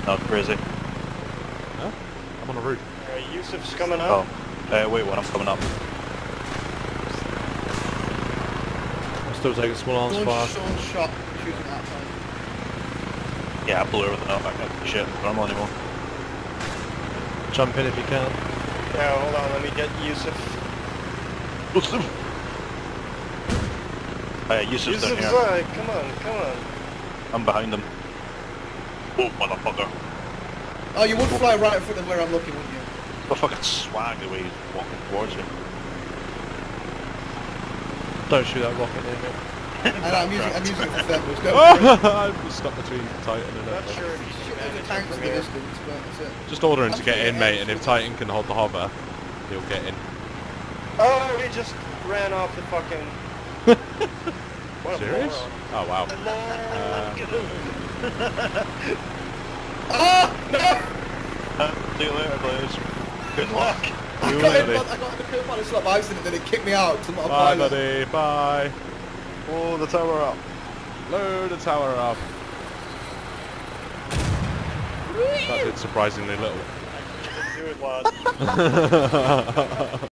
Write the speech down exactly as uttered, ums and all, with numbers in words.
No, crazy. Huh? I'm on a roof. Uh, Yusuf's coming Oh. up. Uh, wait, when I'm coming up. I'm still taking small arms fire. Sean shot shooting that time. Yeah, I blew everything up. I can't shit normal anymore. Jump in if you can. Yeah, hold on, let me get Yusuf. What's them? Uh, Yusuf's Yusuf's down here. uh, come on, come on. I'm behind him. Oh, motherfucker. Oh, you would fly right in front of where I'm looking, wouldn't you? The fucking swag the way he's walking towards you. Don't shoot that rocket near me. And I'm using, I'm using it for thermals. Go Oh, for it. I'm stuck between Titan and Not everything. sure if you should There's a manage tank it to from the here. distance, but that's it. Just order him to I'm get getting in, mate, and if it. Titan can hold the hover, he'll get in. Oh, he just ran off the fucking... What a Serious? moron. Oh, wow. Ah! No! Uh, see you later, Blaze. Good luck. I You got, in, later. I got in the curb on a slap by accident, then it kicked me out because I'm not a Bye, pilot. buddy. Bye. Oh, the tower up. Load the tower up. That did surprisingly little. Do it, lad.